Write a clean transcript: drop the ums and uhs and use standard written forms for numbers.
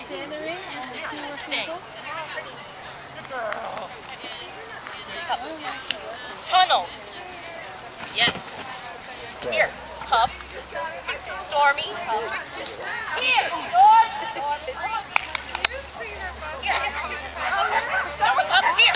Kennewick. Stay. Tunnel. Yes. Here. Up. Stormy. Up. Here. Storm. Here. Up here.